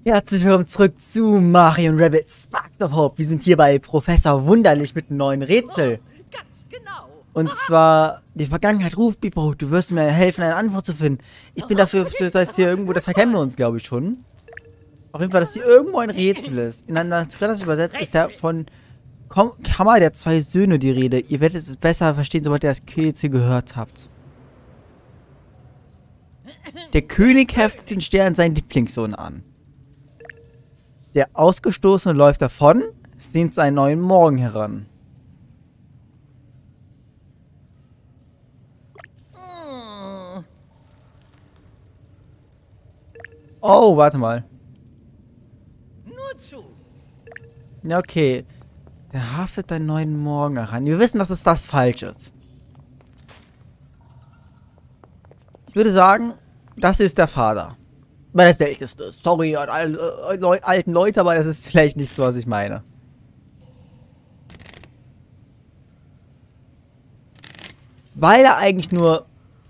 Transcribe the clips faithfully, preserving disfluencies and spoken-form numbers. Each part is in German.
Herzlich willkommen zurück zu Mario und Rabbids Sparks of Hope. Wir sind hier bei Professor Wunderlich mit einem neuen Rätsel. Ganz genau. Und zwar, die Vergangenheit ruft, Bipo, du wirst mir helfen, eine Antwort zu finden. Ich bin dafür, dass hier irgendwo, das kennen wir uns, glaube ich, schon. Auf jeden Fall, dass hier irgendwo ein Rätsel ist. In einer Naturell übersetzt ist der von Kom Kammer der zwei Söhne die Rede. Ihr werdet es besser verstehen, sobald ihr das Rätsel gehört habt. Der König heftet den Stern seinen Lieblingssohn an. Der Ausgestoßene läuft davon, sehnt seinen neuen Morgen heran. Oh, warte mal. Nur zu. Ja, okay. Der haftet deinen neuen Morgen heran. Wir wissen, dass es das falsch ist. Ich würde sagen, das ist der Vater. Weil das der Älteste. Sorry an alle äh, Leu alten Leute, aber das ist vielleicht nicht so, was ich meine. Weil er eigentlich nur...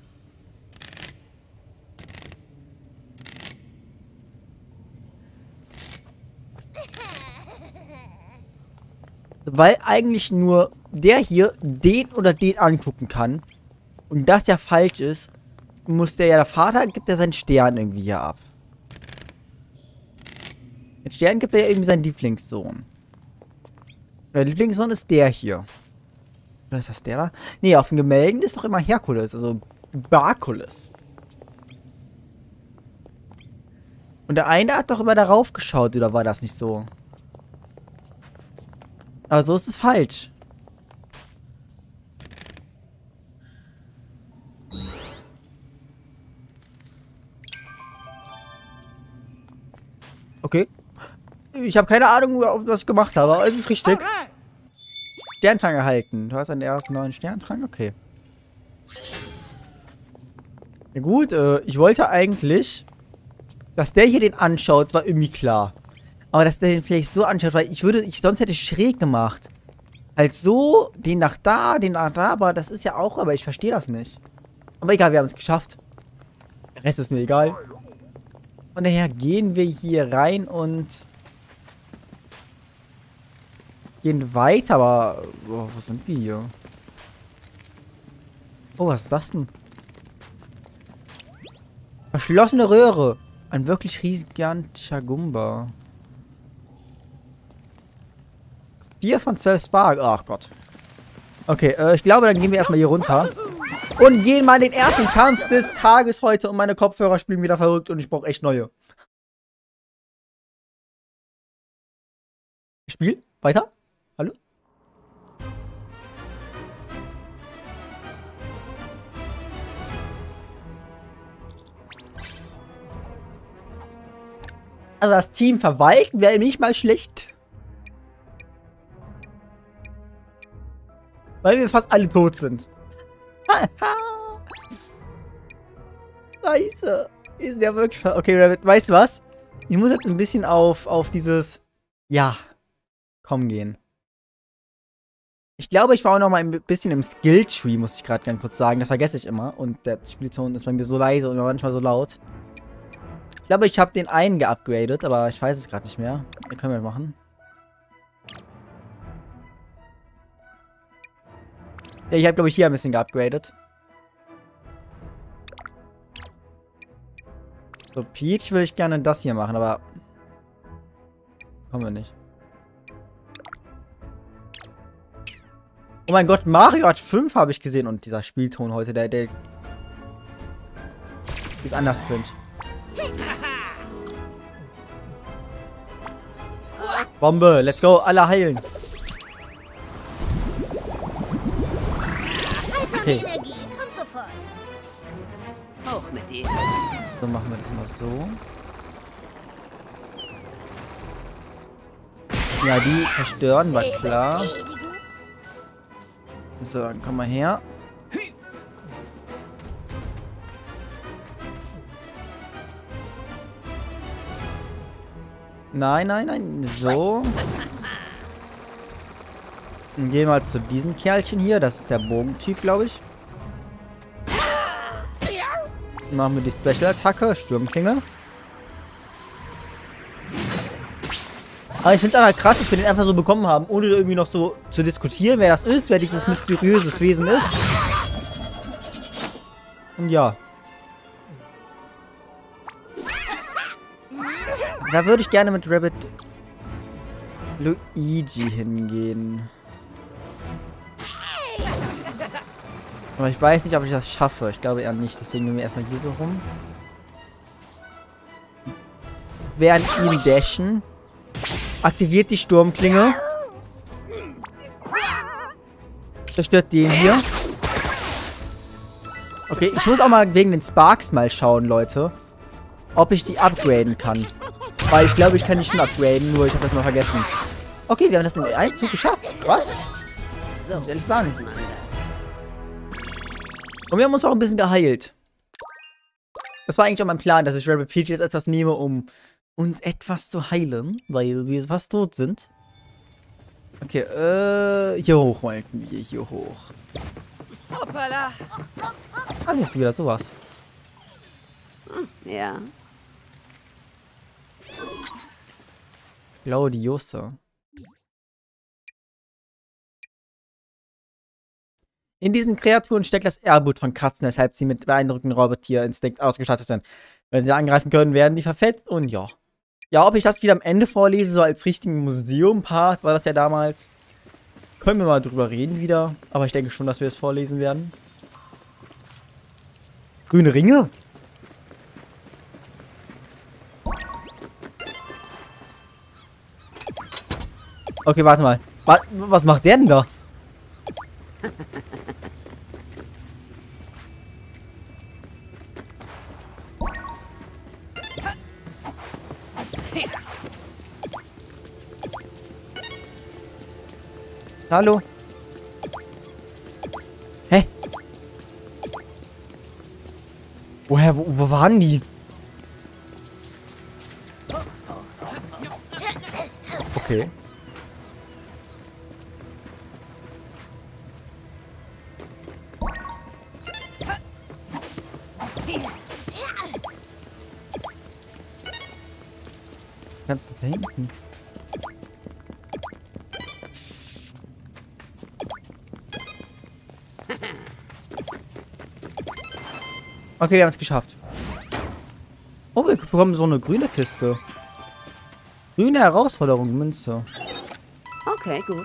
Weil eigentlich nur der hier den oder den angucken kann. Und das ja falsch ist, muss der ja, der Vater gibt ja seinen Stern irgendwie hier ab. Den Stern gibt er ja irgendwie seinen Lieblingssohn. Der Lieblingssohn ist der hier. Oder ist das der da? Nee, auf den Gemälden ist doch immer Herkules, also Barkules. Und der eine hat doch immer darauf geschaut, oder war das nicht so? Aber so ist es falsch. Okay. Ich habe keine Ahnung, was ich gemacht habe, aber es ist richtig. Sterntrank erhalten. Du hast einen ersten neuen Sterntrank? Okay. Ja gut, äh, ich wollte eigentlich, dass der hier den anschaut, war irgendwie klar. Aber dass der den vielleicht so anschaut, weil ich würde, ich sonst hätte ich schräg gemacht. Halt so, den nach da, den nach da, aber das ist ja auch, aber ich verstehe das nicht. Aber egal, wir haben es geschafft. Der Rest ist mir egal. Von daher gehen wir hier rein und gehen weiter, aber oh, wo sind wir hier? Oh, was ist das denn? Verschlossene Röhre. Ein wirklich gigantischer Gumba. vier von zwölf Spark. Ach Gott. Okay, äh, ich glaube, dann gehen wir erstmal hier runter. Und gehen mal in den ersten Kampf des Tages heute. Und meine Kopfhörer spielen wieder verrückt und ich brauche echt neue. Spiel? Weiter? Hallo? Also das Team verwalten wäre nicht mal schlecht. Weil wir fast alle tot sind. Scheiße. Wir sind ja wirklich... Okay, Rabbit, weißt du was? Ich muss jetzt ein bisschen auf, auf dieses... Ja. Komm gehen. Ich glaube, ich war auch noch mal ein bisschen im Skill-Tree, muss ich gerade ganz kurz sagen. Das vergesse ich immer. Und der Spielton ist bei mir so leise und manchmal so laut. Ich glaube, ich habe den einen geupgradet, aber ich weiß es gerade nicht mehr. Den können wir machen. Ja, ich habe, glaube ich, hier ein bisschen geupgradet. So, Peach will ich gerne das hier machen, aber... Kommen wir nicht. Oh mein Gott, Mario hat fünf, habe ich gesehen. Und dieser Spielton heute, der, der... ist anders cringe. Bombe, let's go, alle heilen. Okay. Energie, kommt sofort. Hoch mit dir. So machen wir das mal so. Ja, die zerstören, war klar. So, dann komm mal her. Nein, nein, nein. So. Dann gehen wir mal zu diesem Kerlchen hier. Das ist der Bogentyp, glaube ich. Machen wir die Special-Attacke. Sturmklinge. Aber ich finde es einfach krass, dass wir den einfach so bekommen haben, ohne irgendwie noch so zu diskutieren, wer das ist, wer dieses mysteriöses Wesen ist. Und ja. Da würde ich gerne mit Rabbit Luigi hingehen. Aber ich weiß nicht, ob ich das schaffe. Ich glaube eher nicht. Deswegen gehen wir erstmal hier so rum. Während ihn dashen. Aktiviert die Sturmklinge. Zerstört den hier. Okay, ich muss auch mal wegen den Sparks mal schauen, Leute. Ob ich die upgraden kann. Weil ich glaube, ich kann die schon upgraden, nur ich habe das mal vergessen. Okay, wir haben das in einem Zug geschafft. Krass. So, muss ich ehrlich sagen. macht man das. Und wir haben uns auch ein bisschen geheilt. Das war eigentlich auch mein Plan, dass ich Rabbit Peach jetzt etwas nehme, um uns etwas zu heilen, weil wir fast tot sind. Okay, äh, hier hoch wollten wir, hier hoch. Hoppala. Ah, hier ist wieder sowas. Ja. Claudiosa. In diesen Kreaturen steckt das Erbgut von Katzen, weshalb sie mit beeindruckendem Robotierinstinkt ausgestattet sind. Wenn sie angreifen können, werden die verfetzt und ja. Ja, ob ich das wieder am Ende vorlese, so als richtigen Museum-Part, war das ja damals. Können wir mal drüber reden wieder. Aber ich denke schon, dass wir es vorlesen werden. Grüne Ringe? Okay, warte mal. Was macht der denn da? Hallo? Hä? Woher, wo, wo waren die? Okay. Kannst du da hinten? Okay, wir haben es geschafft. Oh, wir bekommen so eine grüne Kiste. Grüne Herausforderung, Münze. Okay, gut.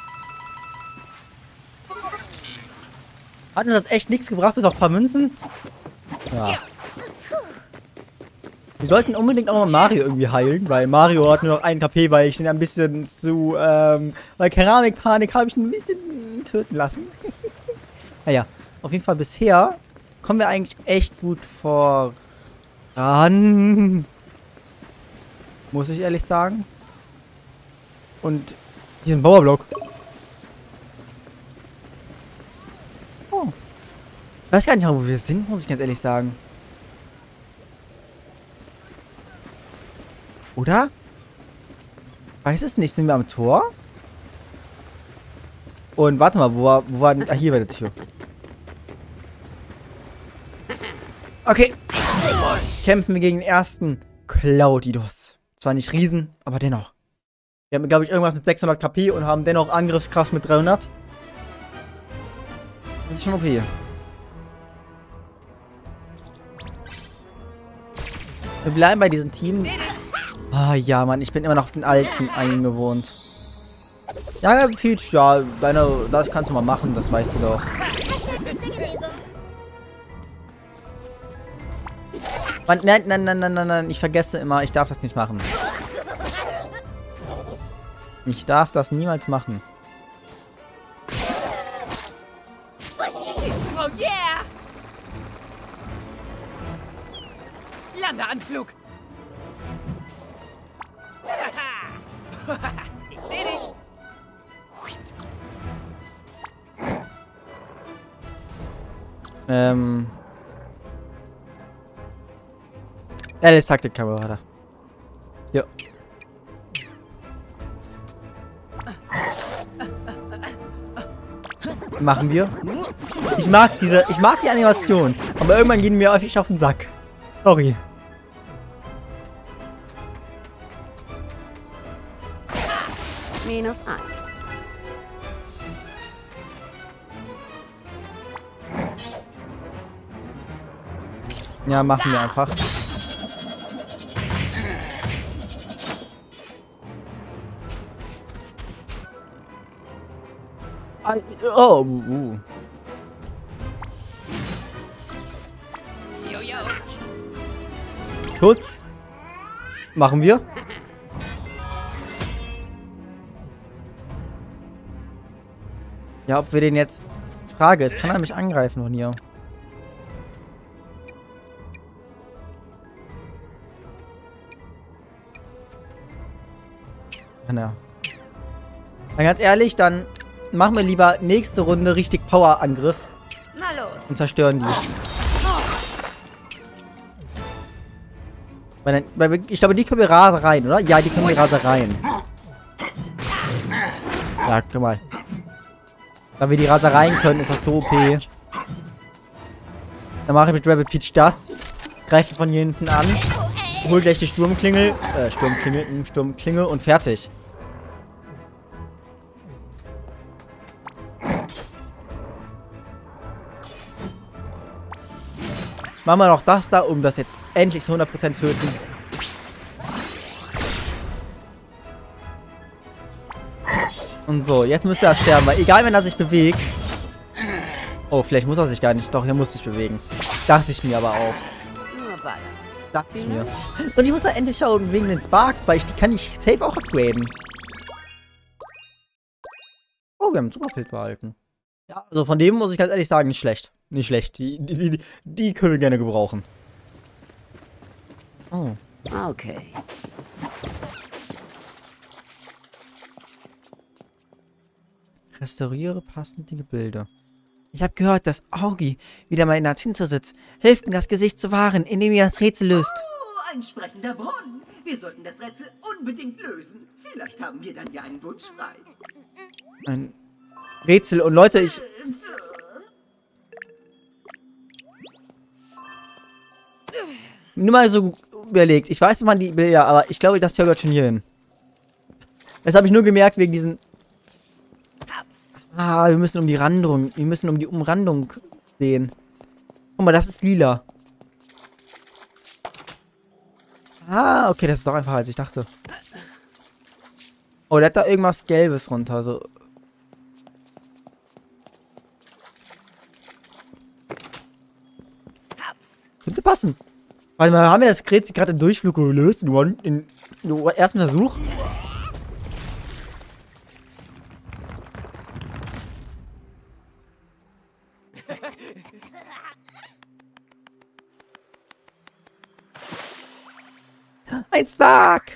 Hat uns das echt nichts gebracht, bis auf ein paar Münzen? Ja. Wir sollten unbedingt auch mal Mario irgendwie heilen, weil Mario hat nur noch ein K P, weil ich ihn ein bisschen zu, ähm, weil Keramikpanik habe ich ihn ein bisschen töten lassen. Naja, auf jeden Fall bisher kommen wir eigentlich echt gut voran. Muss ich ehrlich sagen. Und hier ein Bauerblock. Oh. Ich weiß gar nicht, wo wir sind, muss ich ganz ehrlich sagen. Oder? Weiß es nicht. Sind wir am Tor? Und warte mal, wo war, wo war denn... Ah, hier war die Tür. Okay. Kämpfen wir gegen den ersten Claudidos. Zwar nicht Riesen, aber dennoch. Wir haben, glaube ich, irgendwas mit sechshundert K P und haben dennoch Angriffskraft mit dreihundert. Das ist schon okay. Wir bleiben bei diesem Team. Ah ja, Mann, ich bin immer noch auf den alten eingewohnt. Ja, Peach, ja, deine, das kannst du mal machen, das weißt du doch. Mann, nein, nein, nein, nein, nein, nein, ich vergesse immer, ich darf das nicht machen. Ich darf das niemals machen. Oh yeah! Landeanflug! Ich sehe dich! Ähm. Alice Taktikkamera. Ja. Machen wir. Ich mag diese, ich mag die Animation, aber irgendwann gehen mir häufig auf den Sack. Sorry. Minus eins. Ja, machen wir einfach. Oh, uh. Kurz. Machen wir. Ja, ob wir den jetzt... Frage ist, kann er mich angreifen von hier? Kann er. Dann ganz ehrlich, dann machen wir lieber nächste Runde richtig Power-Angriff. Na los. Und zerstören die. Weil dann, weil wir, ich glaube, die können wir Rasereien, oder? Ja, die können wir Rasereien. Ja, guck mal. Wenn wir die Rasereien können, ist das so O P. Dann mache ich mit Rabbit Peach das. Greife von hier hinten an. Hol gleich die Sturmklingel. Äh, Sturmklingel, Sturmklingel und fertig. Machen wir noch das da, um das jetzt endlich zu hundert Prozent töten. Und so, jetzt müsste er sterben, weil egal, wenn er sich bewegt... Oh, vielleicht muss er sich gar nicht. Doch, er muss sich bewegen. Dachte ich mir aber auch. Dachte ich mir. Und ich muss da endlich schauen, wegen den Sparks, weil ich die kann ich safe auch upgraden. Oh, wir haben einen Superpilz behalten. Ja, also von dem muss ich ganz ehrlich sagen, nicht schlecht. Nicht schlecht. Die, die, die, die können wir gerne gebrauchen. Oh. Okay. Restauriere passend die Gebilde. Ich habe gehört, dass Augie wieder mal in der Tinte sitzt. Hilft mir, das Gesicht zu wahren, indem ihr das Rätsel löst. Oh, ein sprechender Brunnen. Wir sollten das Rätsel unbedingt lösen. Vielleicht haben wir dann ja einen Wunsch frei. Ein Rätsel. Und Leute, ich... Nur mal so überlegt. Ich weiß, man die Bilder, aber ich glaube, das gehört schon hier hin. Das habe ich nur gemerkt wegen diesen... Ah, wir müssen um die Randung. Wir müssen um die Umrandung sehen. Guck mal, das ist lila. Ah, okay, das ist doch einfacher, als ich dachte. Oh, der hat da irgendwas Gelbes runter. So. Könnte passen. Warte mal, haben wir das Rätsel gerade im Durchflug gelöst? In, one, in, in ersten Versuch? Ein Spark!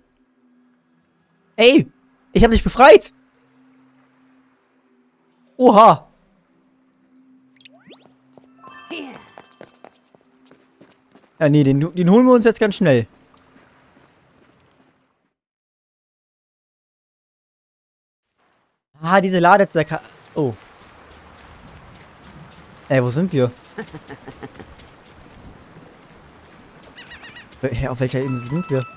Ey! Ich hab dich befreit! Oha! Ja, nee, den, den holen wir uns jetzt ganz schnell. Ah, diese Ladesäcke. Oh. Ey, wo sind wir? Ja, auf welcher Insel sind wir?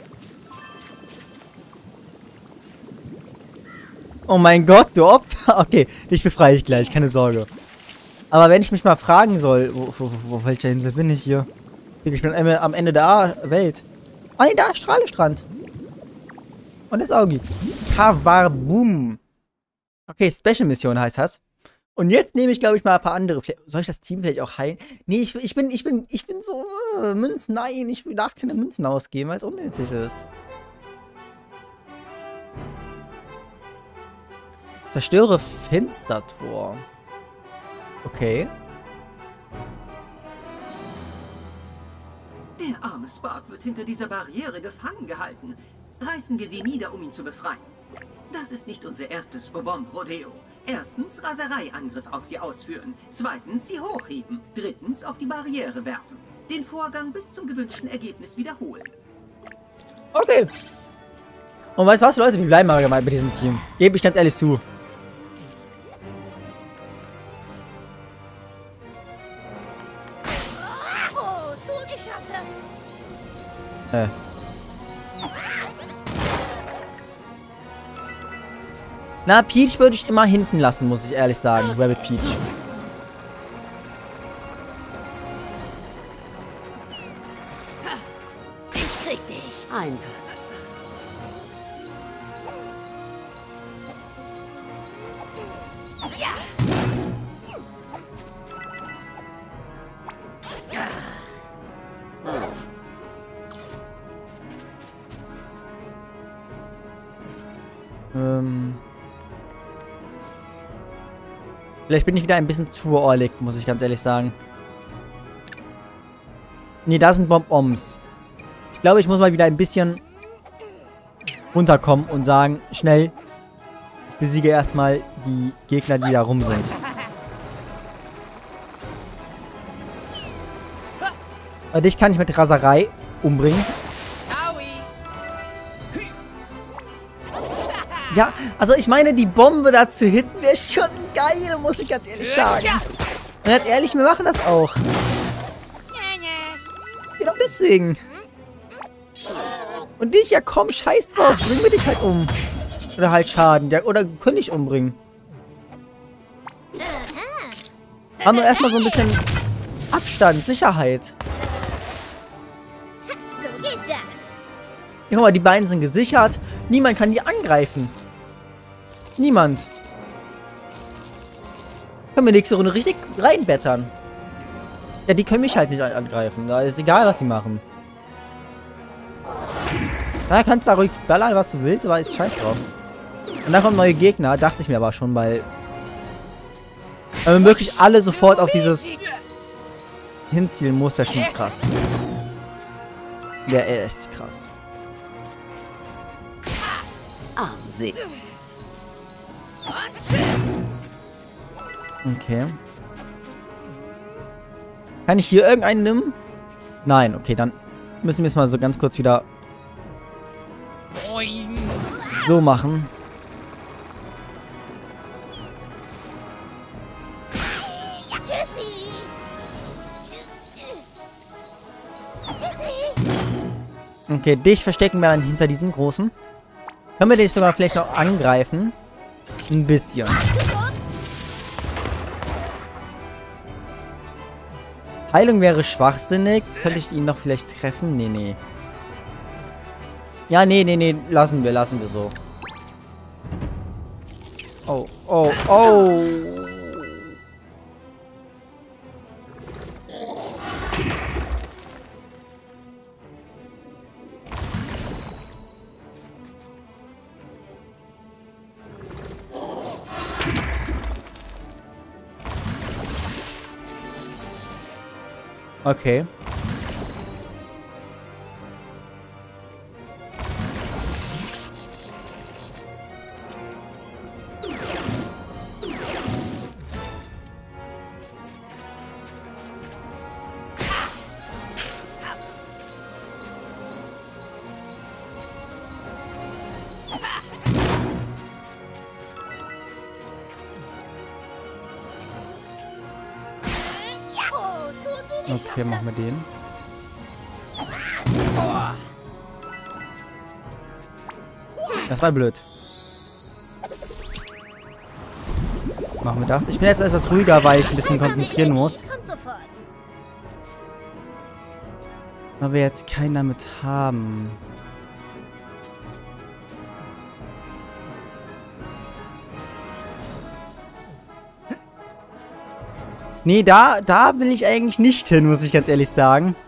Oh mein Gott, du Opfer. Okay, dich befreie ich gleich, keine Sorge. Aber wenn ich mich mal fragen soll, wo, wo, wo, auf welcher Insel bin ich hier? Ich bin am Ende der Welt. Ah, nee, da ist Strahlestrand. Und das Augie. Kavarbum. Okay, Special-Mission heißt das. Und jetzt nehme ich, glaube ich, mal ein paar andere. Soll ich das Team vielleicht auch heilen? Nee, ich, ich bin, ich bin, ich bin so, äh, Münzen, nein, ich darf keine Münzen ausgeben, weil es unnötig ist. Zerstöre Fenstertor. Okay. Der arme Spark wird hinter dieser Barriere gefangen gehalten. Reißen wir sie nieder, um ihn zu befreien. Das ist nicht unser erstes Bobomb-Rodeo. Erstens Rasereiangriff auf sie ausführen. Zweitens sie hochheben. Drittens auf die Barriere werfen. Den Vorgang bis zum gewünschten Ergebnis wiederholen. Okay. Und weißt du was, Leute? Wir bleiben mal bei diesem Team. Gebe ich ganz ehrlich zu. Äh. Na, Peach würde ich immer hinten lassen, muss ich ehrlich sagen. Rabbit Peach. Ich krieg dich. Ein. Ja. Ähm. Vielleicht bin ich wieder ein bisschen zu orlig, muss ich ganz ehrlich sagen. Nee, da sind Bonbons. Ich glaube, ich muss mal wieder ein bisschen runterkommen und sagen, schnell, ich besiege erstmal die Gegner, die da rum sind. Aber dich kann ich mit Raserei umbringen. Ja, also ich meine, die Bombe da zu hitten wäre schon geil, muss ich ganz ehrlich sagen. Und ganz ehrlich, wir machen das auch. Genau deswegen. Und dich, ja komm, scheiß drauf, bring mir dich halt um. Oder halt Schaden, ja, oder können dich umbringen. Haben wir erstmal so ein bisschen Abstand, Sicherheit. Ja, guck mal, die beiden sind gesichert. Niemand kann die angreifen. Niemand. Können wir nächste Runde richtig reinbettern. Ja, die können mich halt nicht angreifen. Da ist egal, was die machen. Na, kannst da ruhig ballern, was du willst, aber ist scheiß drauf. Und dann kommen neue Gegner, dachte ich mir aber schon, weil... Wenn man wirklich alle sofort auf dieses hinzielen muss, wäre schon krass. Wäre echt krass. Armsee. Okay. Kann ich hier irgendeinen nehmen? Nein, okay, dann müssen wir es mal so ganz kurz wieder so machen. Okay, dich verstecken wir dann hinter diesen großen. Können wir dich sogar vielleicht noch angreifen? Ein bisschen. Heilung wäre schwachsinnig. Könnte ich ihn noch vielleicht treffen? Nee, nee. Ja, nee, nee, nee. Lassen wir, lassen wir so. Oh, oh, oh. Okay. Okay, machen wir den. Das war blöd. Machen wir das. Ich bin jetzt etwas ruhiger, weil ich ein bisschen konzentrieren muss. Weil wir jetzt keinen damit haben. Nee, da, da will ich eigentlich nicht hin, muss ich ganz ehrlich sagen.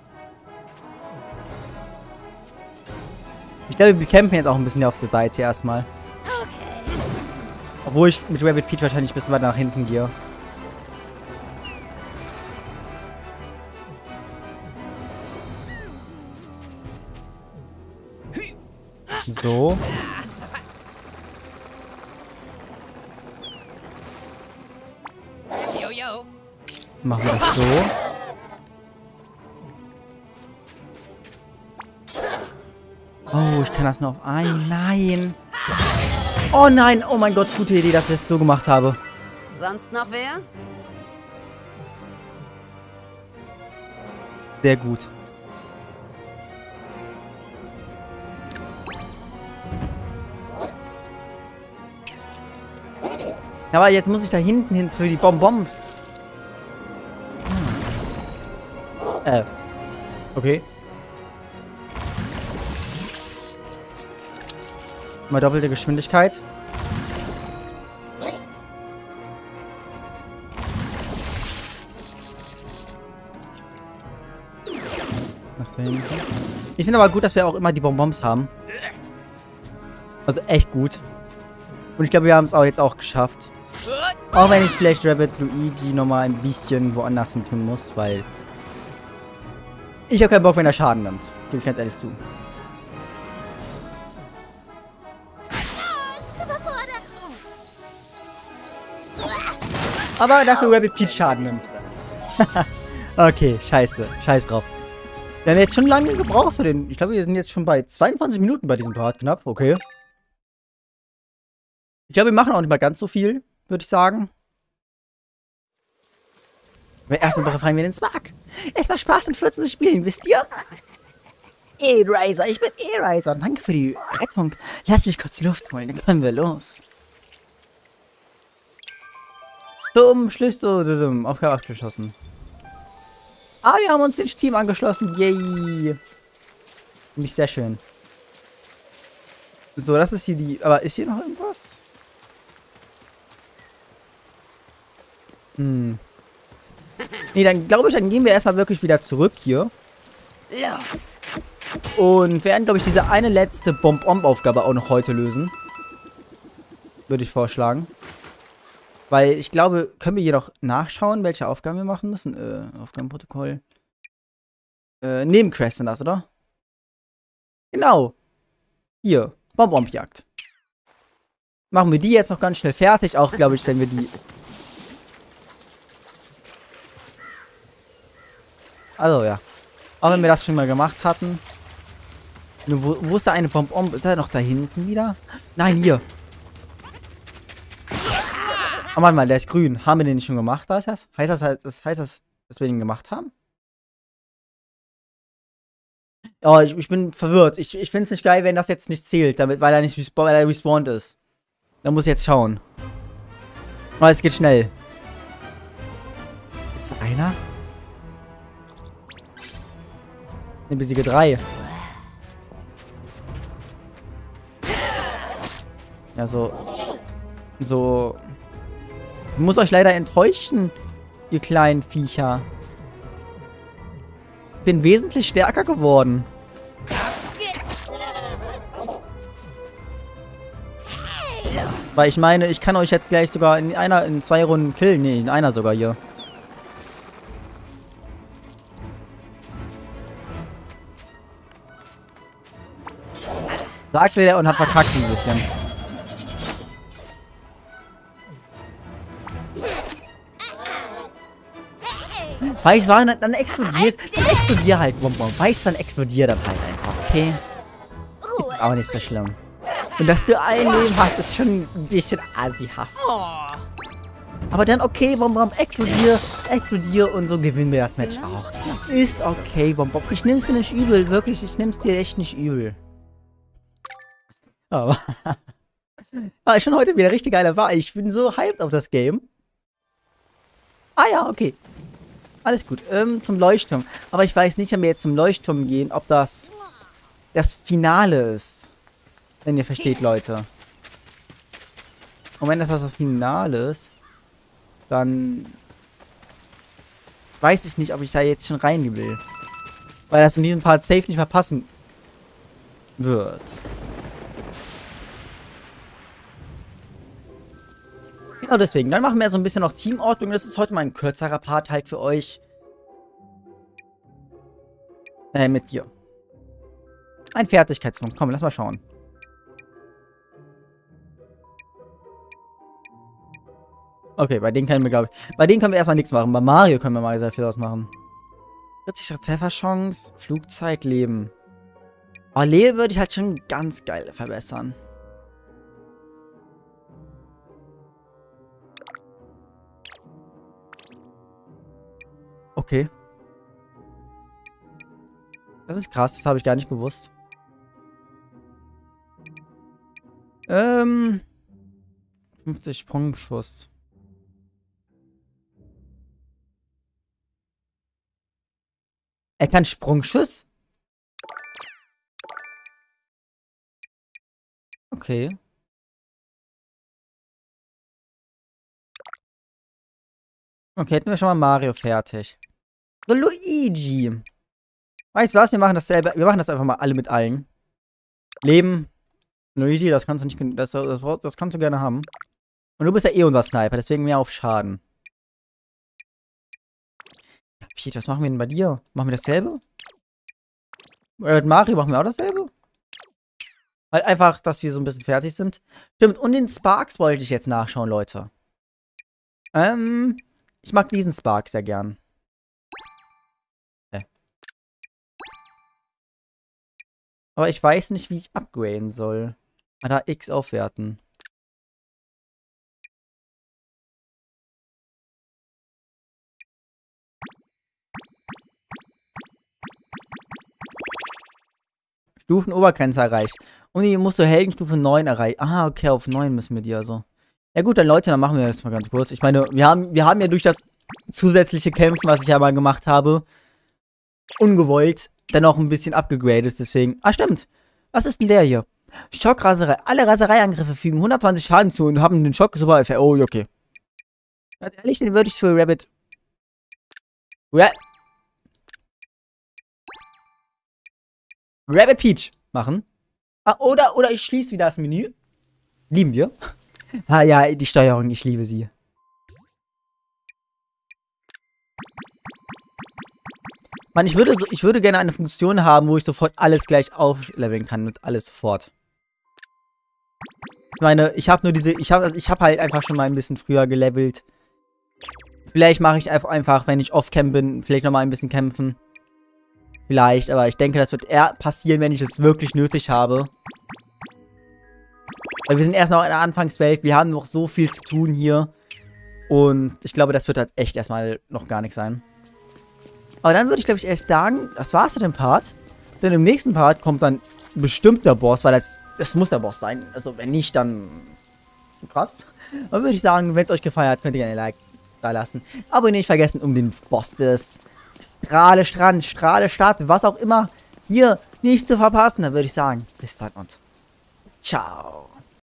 Ich glaube, wir campen jetzt auch ein bisschen auf der Seite erstmal. Obwohl ich mit Rabbit Peach wahrscheinlich ein bisschen weiter nach hinten gehe. So. Machen wir das so. Oh, ich kann das nur auf ein. Nein. Oh nein. Oh mein Gott, gute Idee, dass ich das so gemacht habe. Sonst noch wer? Sehr gut. Ja, aber jetzt muss ich da hinten hin für die Bonbons. Hm. Äh. Okay. Mal doppelte Geschwindigkeit. Nach da hinten. Ich finde aber gut, dass wir auch immer die Bonbons haben. Also echt gut. Und ich glaube, wir haben es auch jetzt auch geschafft. Auch wenn ich vielleicht Rabbit Luigi nochmal ein bisschen woanders hin tun muss, weil ich habe keinen Bock, wenn er Schaden nimmt. Gebe ich ganz ehrlich zu. Aber dafür Rabbit Peach Schaden nimmt. Okay, scheiße. Scheiß drauf. Wir haben jetzt schon lange gebraucht für den... Ich glaube, wir sind jetzt schon bei zweiundzwanzig Minuten bei diesem Part knapp. Okay. Ich glaube, wir machen auch nicht mal ganz so viel, würde ich sagen. Aber erstmal befreien wir den Spark. Es war Spaß, in vierzehn zu spielen, wisst ihr? E-Riser, ich bin E-Riser. Danke für die Rettung. Lass mich kurz die Luft holen, dann können wir los. Zum Schlüssel. Aufgabe abgeschlossen. Ah, wir haben uns dem Team angeschlossen. Yay. Nämlich sehr schön. So, das ist hier die... Aber ist hier noch irgendwas? Hm. Nee, dann glaube ich, dann gehen wir erstmal wirklich wieder zurück hier. Los. Und werden, glaube ich, diese eine letzte Bomb-Omb-Aufgabe auch noch heute lösen. Würde ich vorschlagen. Weil ich glaube, können wir hier noch nachschauen, welche Aufgaben wir machen müssen? Äh, Aufgabenprotokoll. Äh, Nebenquests sind das, oder? Genau. Hier. Bomb-Omb-Jagd. Machen wir die jetzt noch ganz schnell fertig. Auch, glaube ich, wenn wir die... Also, ja. Auch wenn wir das schon mal gemacht hatten. Wo, wo ist da eine Bomb-Omb? Ist er noch da hinten wieder? Nein, hier. Oh, warte mal, der ist grün. Haben wir den nicht schon gemacht? Da ist das? Heißt das, das, heißt das, dass wir den gemacht haben? Oh, ich, ich bin verwirrt. Ich, ich finde es nicht geil, wenn das jetzt nicht zählt, damit, weil er nicht respa weil er respawned ist. Da muss ich jetzt schauen. Oh, es geht schnell. Ist das einer? Ne, besiege drei. Ja, so. So. Ich muss euch leider enttäuschen, ihr kleinen Viecher. Ich bin wesentlich stärker geworden. Weil ich meine, ich kann euch jetzt gleich sogar in einer, in zwei Runden killen. Nee, in einer sogar hier. Sagt wieder und hat verkackt ein bisschen. Weiß, war dann, dann explodiert. Dann explodiert halt, Bonbon. Weiß, dann explodiert das halt einfach, okay? Ist auch nicht so schlimm. Und dass du ein Leben hast, ist schon ein bisschen asihaft. Aber dann okay, Bonbon, explodier, explodier und so gewinnen wir das Match auch. Ist okay, Bonbon. Ich nehm's dir nicht übel, wirklich, ich nehm's dir echt nicht übel. Aber war schon heute wieder richtig geiler war. Ich bin so hyped auf das Game. Ah ja, okay. Alles gut. Ähm, zum Leuchtturm. Aber ich weiß nicht, wenn wir jetzt zum Leuchtturm gehen, ob das das Finale ist. Wenn ihr versteht, Leute. Und wenn das das Finale ist, dann weiß ich nicht, ob ich da jetzt schon rein will. Weil das in diesem Part safe nicht verpassen wird. Genau deswegen. Dann machen wir so ein bisschen noch Teamordnung. Das ist heute mal ein kürzerer Part halt für euch. Äh, mit dir. Ein Fertigkeitspunkt. Komm, lass mal schauen. Okay, bei denen können wir, glaube ich... Bei denen können wir erstmal nichts machen. Bei Mario können wir mal sehr viel ausmachen. vierzig Trefferchance, Flugzeit, Leben. Aber Leben würde ich halt schon ganz geil verbessern. Okay. Das ist krass, das habe ich gar nicht gewusst. Ähm. fünfzig Sprungschuss. Er kann Sprungschuss? Okay. Okay, hätten wir schon mal Mario fertig. So, Luigi. Weißt du was? Wir machen dasselbe. Wir machen das einfach mal alle mit allen. Leben. Luigi, das kannst du nicht. Das, das, das kannst du gerne haben. Und du bist ja eh unser Sniper, deswegen mehr auf Schaden. Pete, was machen wir denn bei dir? Machen wir dasselbe? Oder mit Mario machen wir auch dasselbe? Halt einfach, dass wir so ein bisschen fertig sind. Stimmt, und den Sparks wollte ich jetzt nachschauen, Leute. Ähm, ich mag diesen Spark sehr gern. Okay. Aber ich weiß nicht, wie ich upgraden soll. Ah, da X aufwerten. Stufenobergrenze erreicht. Und die musst du Heldenstufe neun erreichen. Ah, okay, auf neun müssen wir die also. Ja gut, dann Leute, dann machen wir das mal ganz kurz. Ich meine, wir haben, wir haben ja durch das zusätzliche Kämpfen, was ich ja mal gemacht habe, ungewollt, dann auch ein bisschen abgegradet, deswegen. Ah, stimmt. Was ist denn der hier? Schockraserei. Alle Rasereiangriffe fügen hundertzwanzig Schaden zu und haben den Schock super Effekt. Oh, okay. Ganz ehrlich, den würde ich für Rabbit... Ra Rabbit Peach machen. Ah, oder, oder ich schließe wieder das Menü. Lieben wir. Ah ja, die Steuerung, ich liebe sie. Mann, ich würde, so, ich würde gerne eine Funktion haben, wo ich sofort alles gleich aufleveln kann und alles sofort. Ich meine, ich habe nur diese, ich habe ich hab halt einfach schon mal ein bisschen früher gelevelt. Vielleicht mache ich einfach, einfach, wenn ich off-cam bin, vielleicht nochmal ein bisschen kämpfen. Vielleicht, aber ich denke, das wird eher passieren, wenn ich es wirklich nötig habe. Weil wir sind erst noch in der Anfangswelt, wir haben noch so viel zu tun hier. Und ich glaube, das wird halt echt erstmal noch gar nichts sein. Aber dann würde ich, glaube ich, erst sagen, das war's mit dem Part. Denn im nächsten Part kommt dann bestimmt der Boss, weil das, das muss der Boss sein. Also wenn nicht, dann krass. Dann würde ich sagen, wenn es euch gefallen hat, könnt ihr gerne ein Like da lassen. Aber nicht vergessen, um den Boss des Strahle Strand, Strahle Stadt, was auch immer, hier nicht zu verpassen. Dann würde ich sagen, bis dann und ciao.